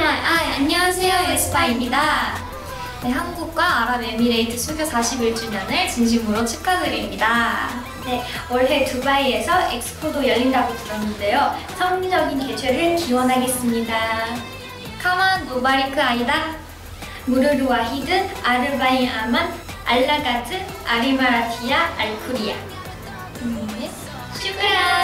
안녕하세요. 에스파입니다. 네, 한국과 아랍에미레이트 수교 41주년을 진심으로 축하드립니다. 네, 올해 두바이에서 엑스포도 열린다고 들었는데요. 성공적인 개최를 기원하겠습니다. 카만 무바리크 아이다. 무르르 와히드 아르바인 아만 알라가트 아리마라티아 알쿠리아. 슈크란.